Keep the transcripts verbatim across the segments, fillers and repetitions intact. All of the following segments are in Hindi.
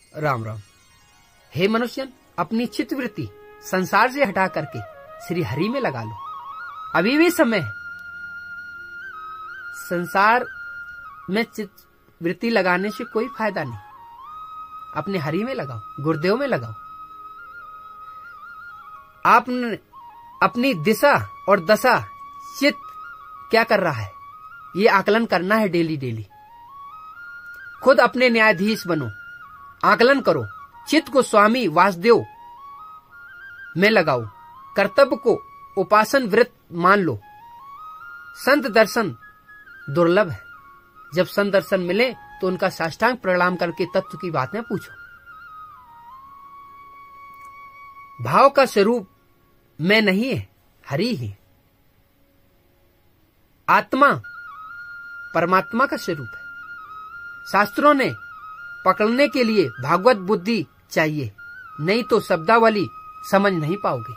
राम राम। हे मनुष्यन, अपनी चित्तवृत्ति संसार से हटा करके श्री हरि में लगा लो। अभी भी समय है। संसार में चित्तवृत्ति लगाने से कोई फायदा नहीं। अपने हरि में लगाओ, गुरुदेव में लगाओ। आपने अपनी दिशा और दशा, चित्त क्या कर रहा है, ये आकलन करना है डेली डेली। खुद अपने न्यायाधीश बनो, आकलन करो। चित्त को स्वामी वासुदेव में लगाओ। कर्तव्य को उपासन व्रत मान लो। संत दर्शन दुर्लभ है। जब संत दर्शन मिले तो उनका साष्टांग प्रणाम करके तत्व की बातें पूछो। भाव का स्वरूप मैं नहीं है, हरि ही। आत्मा परमात्मा का स्वरूप है। शास्त्रों ने पकड़ने के लिए भागवत बुद्धि चाहिए, नहीं तो शब्दावली समझ नहीं पाओगे।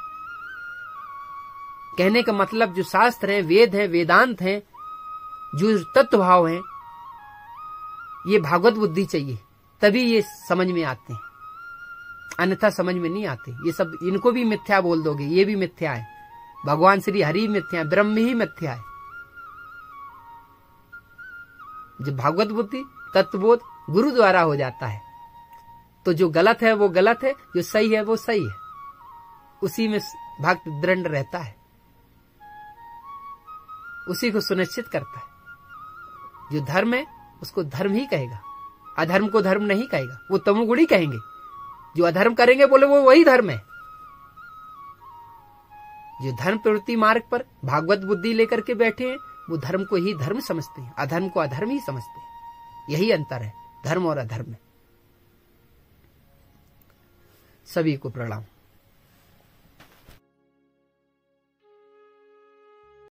कहने का मतलब जो शास्त्र हैं, वेद हैं, वेदांत हैं, जो तत्व भाव हैं, ये भागवत बुद्धि चाहिए, तभी ये समझ में आते हैं, अन्यथा समझ में नहीं आते। ये सब इनको भी मिथ्या बोल दोगे, ये भी मिथ्या है। भगवान श्री हरि मिथ्या है, ब्रह्म ही मिथ्या है। जब भागवत बुद्धि तत्वबोध गुरु द्वारा हो जाता है तो जो गलत है वो गलत है, जो सही है वो सही है, उसी में भक्त दृढ़ रहता है, उसी को सुनिश्चित करता है। जो धर्म है उसको धर्म ही कहेगा, अधर्म को धर्म नहीं कहेगा। वो तमोगुणी कहेंगे, जो अधर्म करेंगे बोले वो वही धर्म है। जो धर्म प्रवृत्ति मार्ग पर भागवत बुद्धि लेकर के बैठे हैं वो धर्म को ही धर्म समझते हैं, अधर्म को अधर्म ही समझते हैं। यही अंतर है धर्म और अधर्म में। सभी को प्रणाम।